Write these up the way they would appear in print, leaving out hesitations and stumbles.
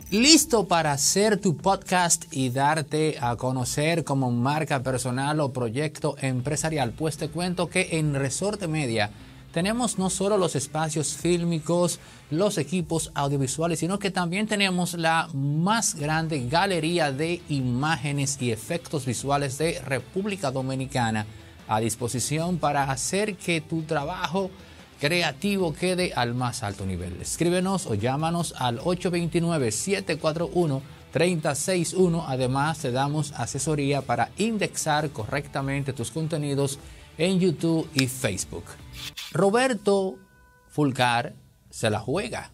¿Listo para hacer tu podcast y darte a conocer como marca personal o proyecto empresarial? Pues te cuento que en Resorte Media tenemos no solo los espacios fílmicos, los equipos audiovisuales, sino que también tenemos la más grande galería de imágenes y efectos visuales de República Dominicana a disposición para hacer que tu trabajo creativo quede al más alto nivel. Escríbenos o llámanos al 829-741-3061. Además, te damos asesoría para indexar correctamente tus contenidos en YouTube y Facebook. Roberto Fulcar se la juega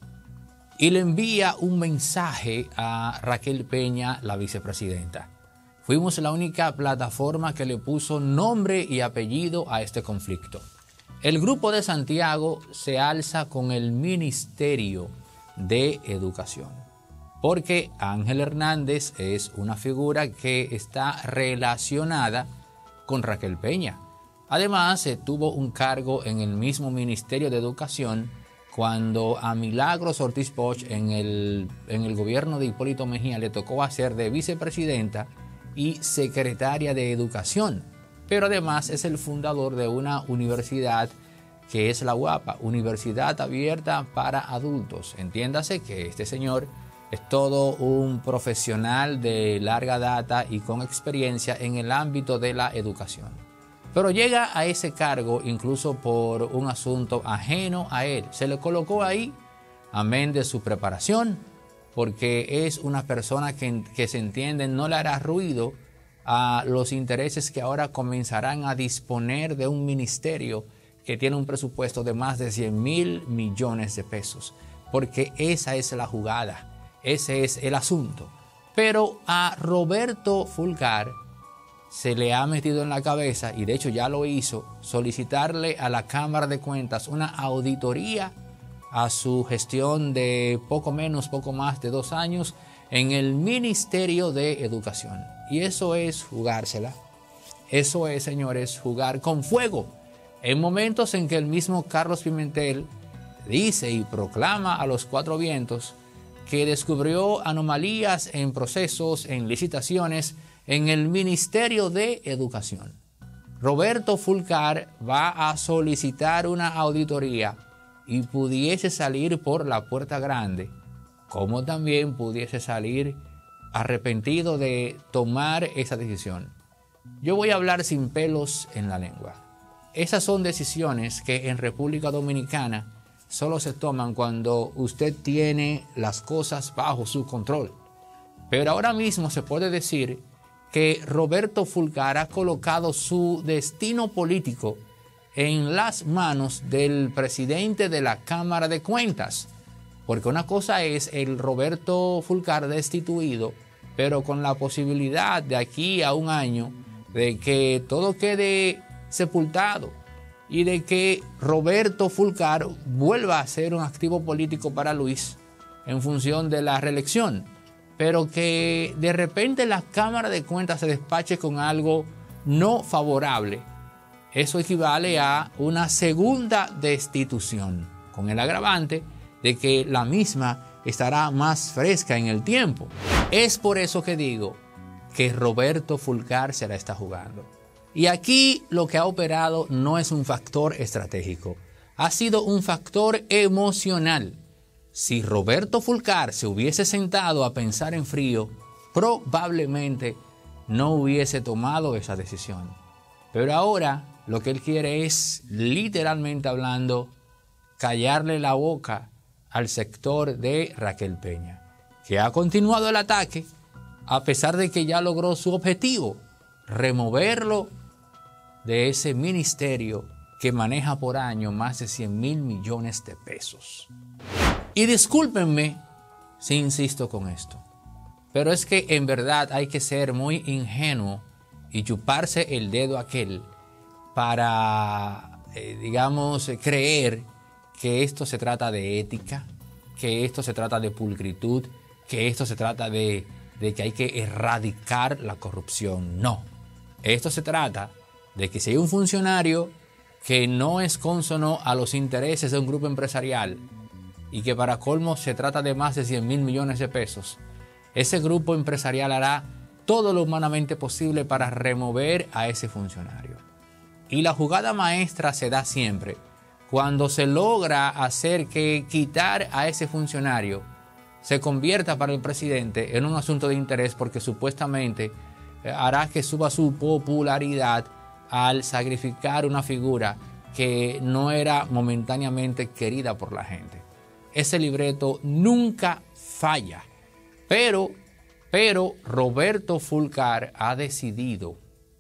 y le envía un mensaje a Raquel Peña, la vicepresidenta. Fuimos la única plataforma que le puso nombre y apellido a este conflicto. El Grupo de Santiago se alza con el Ministerio de Educación, porque Ángel Hernández es una figura que está relacionada con Raquel Peña. Además, tuvo un cargo en el mismo Ministerio de Educación cuando a Milagros Ortiz Bosch en el gobierno de Hipólito Mejía le tocó hacer de vicepresidenta y secretaria de Educación. Pero además es el fundador de una universidad que es la UAPA, Universidad Abierta para Adultos. Entiéndase que este señor es todo un profesional de larga data y con experiencia en el ámbito de la educación. Pero llega a ese cargo incluso por un asunto ajeno a él. Se le colocó ahí, amén de su preparación, porque es una persona que se entiende, no le hará ruido a los intereses que ahora comenzarán a disponer de un ministerio que tiene un presupuesto de más de 100,000 millones de pesos, porque esa es la jugada, ese es el asunto. Pero a Roberto Fulcar se le ha metido en la cabeza, y de hecho ya lo hizo, solicitarle a la Cámara de Cuentas una auditoría a su gestión de poco más de 2 años en el Ministerio de Educación. Y eso es jugársela. Eso es, señores, jugar con fuego. En momentos en que el mismo Carlos Pimentel dice y proclama a los 4 vientos que descubrió anomalías en procesos, en licitaciones, en el Ministerio de Educación. Roberto Fulcar va a solicitar una auditoría y pudiese salir por la puerta grande, como también pudiese salir arrepentido de tomar esa decisión. Yo voy a hablar sin pelos en la lengua. Esas son decisiones que en República Dominicana solo se toman cuando usted tiene las cosas bajo su control. Pero ahora mismo se puede decir que Roberto Fulcar ha colocado su destino político en las manos del presidente de la Cámara de Cuentas. Porque una cosa es el Roberto Fulcar destituido, pero con la posibilidad de aquí a un año de que todo quede sepultado y de que Roberto Fulcar vuelva a ser un activo político para Luis en función de la reelección, pero que de repente la Cámara de Cuentas se despache con algo no favorable. Eso equivale a una segunda destitución, con el agravante de que la misma estará más fresca en el tiempo. Es por eso que digo que Roberto Fulcar se la está jugando. Y aquí lo que ha operado no es un factor estratégico, ha sido un factor emocional. Si Roberto Fulcar se hubiese sentado a pensar en frío, probablemente no hubiese tomado esa decisión. Pero ahora lo que él quiere es, literalmente hablando, callarle la boca al sector de Raquel Peña, que ha continuado el ataque a pesar de que ya logró su objetivo, removerlo de ese ministerio que maneja por año más de 100,000 millones de pesos. Y discúlpenme si insisto con esto, pero es que en verdad hay que ser muy ingenuo y chuparse el dedo aquel para, creer que esto se trata de ética, que esto se trata de pulcritud, que esto se trata de que hay que erradicar la corrupción. No, esto se trata de que si hay un funcionario que no es cónsono a los intereses de un grupo empresarial y que para colmo se trata de más de 100.000 millones de pesos, ese grupo empresarial hará todo lo humanamente posible para remover a ese funcionario. Y la jugada maestra se da siempre cuando se logra hacer que quitar a ese funcionario se convierta para el presidente en un asunto de interés, porque supuestamente hará que suba su popularidad al sacrificar una figura que no era momentáneamente querida por la gente. Ese libreto nunca falla, pero Roberto Fulcar ha decidido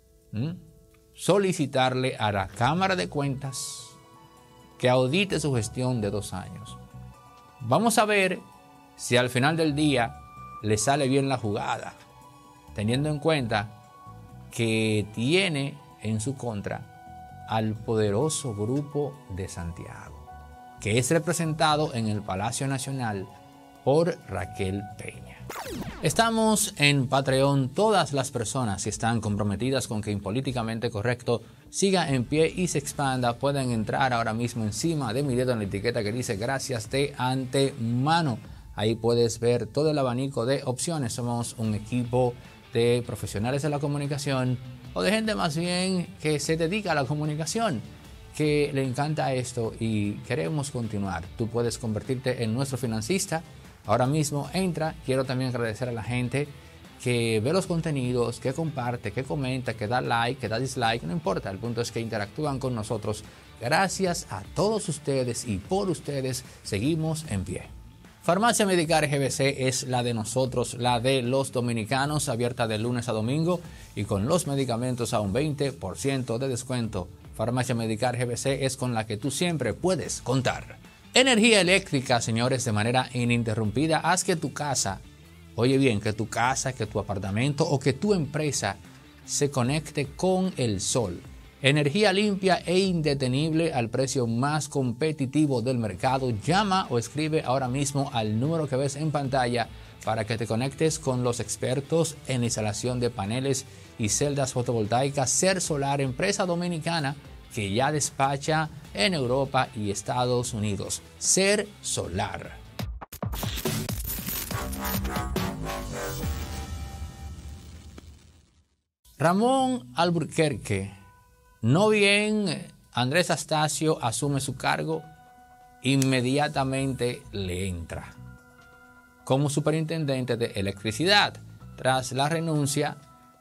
solicitarle a la Cámara de Cuentas que audite su gestión de 2 años. Vamos a ver si al final del día le sale bien la jugada, teniendo en cuenta que tiene en su contra al poderoso Grupo de Santiago, que es representado en el Palacio Nacional por Raquel Peña. Estamos en Patreon. Todas las personas que están comprometidas con que Impolíticamente Correcto siga en pie y se expanda pueden entrar ahora mismo encima de mi dedo en la etiqueta que dice gracias de antemano. Ahí puedes ver todo el abanico de opciones. Somos un equipo de profesionales de la comunicación o de gente más bien que se dedica a la comunicación, que le encanta esto y queremos continuar. Tú puedes convertirte en nuestro financista. Ahora mismo entra. Quiero también agradecer a la gente que ve los contenidos, que comparte, que comenta, que da like, que da dislike, no importa. El punto es que interactúan con nosotros. Gracias a todos ustedes y por ustedes seguimos en pie. Farmacia Medicar GBC es la de nosotros, la de los dominicanos, abierta de lunes a domingo y con los medicamentos a un 20% de descuento. Farmacia Medicar GBC es con la que tú siempre puedes contar. Energía eléctrica, señores, de manera ininterrumpida. Haz que tu casa, oye bien, que tu casa, que tu apartamento o que tu empresa se conecte con el sol. Energía limpia e indetenible al precio más competitivo del mercado. Llama o escribe ahora mismo al número que ves en pantalla para que te conectes con los expertos en instalación de paneles y celdas fotovoltaicas. Ser Solar, empresa dominicana que ya despacha en Europa y Estados Unidos. Ser Solar. Ramón Alburquerque, no bien Andrés Astacio asume su cargo, inmediatamente le entra como superintendente de electricidad tras la renuncia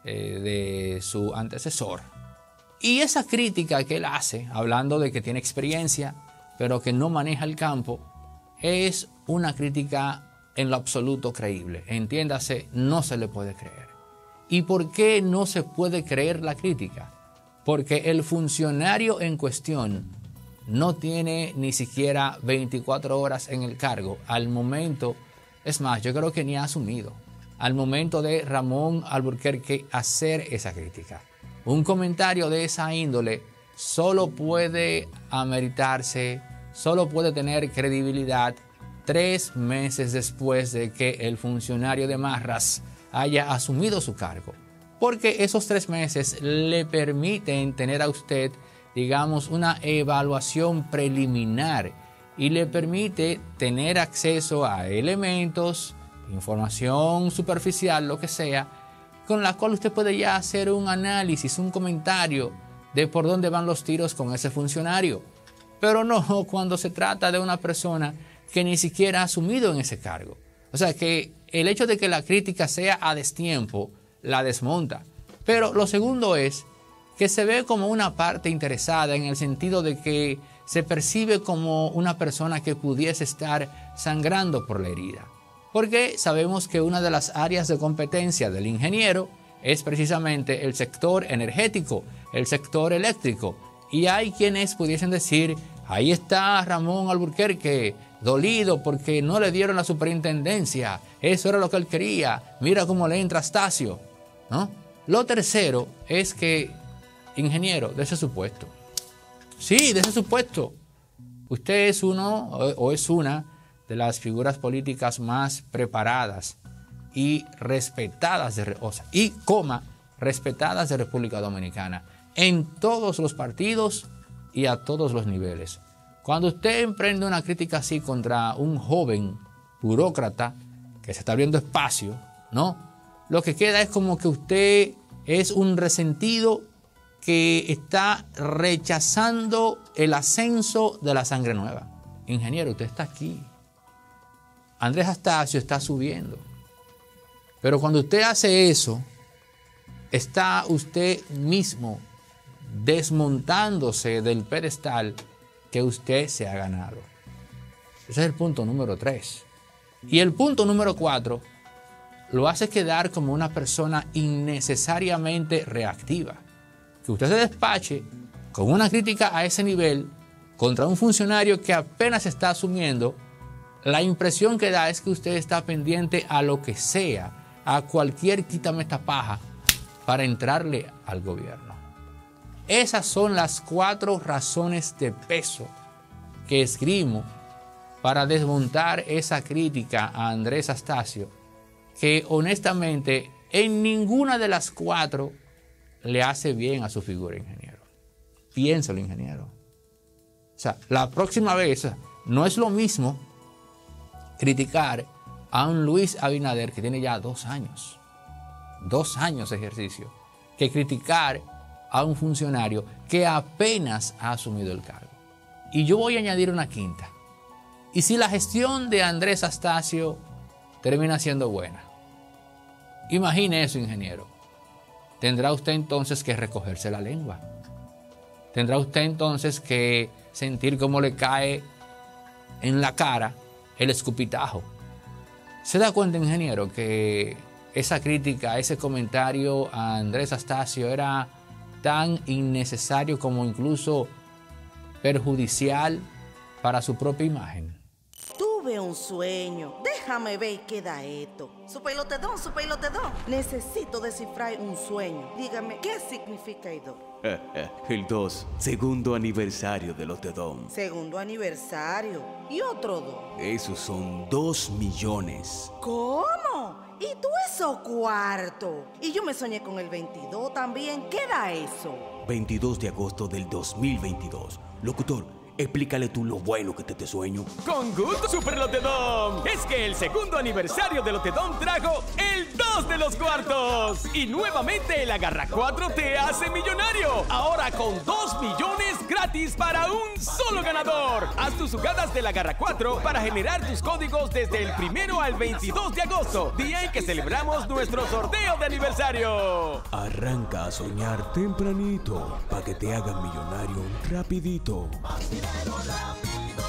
de su antecesor. Y esa crítica que él hace, hablando de que tiene experiencia, pero que no maneja el campo, es una crítica en lo absoluto creíble. Entiéndase, no se le puede creer. ¿Y por qué no se puede creer la crítica? Porque el funcionario en cuestión no tiene ni siquiera 24 horas en el cargo al momento, es más, yo creo que ni ha asumido, al momento de Ramón Alburquerque hacer esa crítica. Un comentario de esa índole solo puede ameritarse, solo puede tener credibilidad 3 meses después de que el funcionario de Marras haya asumido su cargo. Porque esos 3 meses le permiten tener a usted, digamos, una evaluación preliminar y le permite tener acceso a elementos, información superficial, lo que sea, con la cual usted puede ya hacer un análisis, un comentario de por dónde van los tiros con ese funcionario. Pero no cuando se trata de una persona que ni siquiera ha asumido en ese cargo. O sea que el hecho de que la crítica sea a destiempo la desmonta. Pero lo segundo es que se ve como una parte interesada en el sentido de que se percibe como una persona que pudiese estar sangrando por la herida. Porque sabemos que una de las áreas de competencia del ingeniero es precisamente el sector energético, el sector eléctrico. Y hay quienes pudiesen decir, ahí está Ramón Alburquerque, dolido porque no le dieron la superintendencia, eso era lo que él quería, mira cómo le entra Astacio, ¿no? Lo tercero es que, ingeniero, de ese supuesto. Sí, de ese supuesto. Usted es uno o es una de las figuras políticas más preparadas y respetadas respetadas de República Dominicana en todos los partidos y a todos los niveles. Cuando usted emprende una crítica así contra un joven burócrata que se está abriendo espacio, ¿no? Lo que queda es como que usted es un resentido que está rechazando el ascenso de la sangre nueva. Ingeniero, usted está aquí. Andrés Astacio está subiendo. Pero cuando usted hace eso, está usted mismo desmontándose del pedestal que usted se ha ganado. Ese es el punto número 3. Y el punto número 4 lo hace quedar como una persona innecesariamente reactiva. Que usted se despache con una crítica a ese nivel contra un funcionario que apenas está asumiendo, la impresión que da es que usted está pendiente a lo que sea, a cualquier quítame esta paja para entrarle al gobierno. Esas son las 4 razones de peso que esgrimo para desmontar esa crítica a Andrés Astacio, que honestamente en ninguna de las 4 le hace bien a su figura, ingeniero. Piénselo, ingeniero. O sea, la próxima vez no es lo mismo criticar a un Luis Abinader que tiene ya 2 años. 2 años de ejercicio. Que criticar a un funcionario que apenas ha asumido el cargo. Y yo voy a añadir una quinta. ¿Y si la gestión de Andrés Astacio termina siendo buena? Imagine eso, ingeniero. Tendrá usted entonces que recogerse la lengua. Tendrá usted entonces que sentir cómo le cae en la cara el escupitajo. ¿Se da cuenta, ingeniero, que esa crítica, ese comentario a Andrés Astacio era tan innecesario como incluso perjudicial para su propia imagen? Tuve un sueño. Déjame ver qué da esto. Su pelotedón. Necesito descifrar un sueño. Dígame, ¿qué significa esto? El 2, segundo aniversario de Lotedom. Segundo aniversario. ¿Y otro 2? Esos son 2 millones. ¿Cómo? ¿Y tú eso cuarto? Y yo me soñé con el 22 también. ¿Qué da eso? 22 de agosto del 2022. Locutor, explícale tú lo bueno que te sueño. Con gusto, Super Lotedom. Es que el segundo aniversario de Lotedom trajo el 2 de los cuartos. Y nuevamente el Agarra 4 te hace millonario. Ahora con 2 millones gratis para un solo ganador. Haz tus jugadas del Agarra 4 para generar tus códigos desde el 1 al 22 de agosto, día en que celebramos nuestro sorteo de aniversario. Arranca a soñar tempranito para que te hagan millonario rapidito. Más dinero rápido.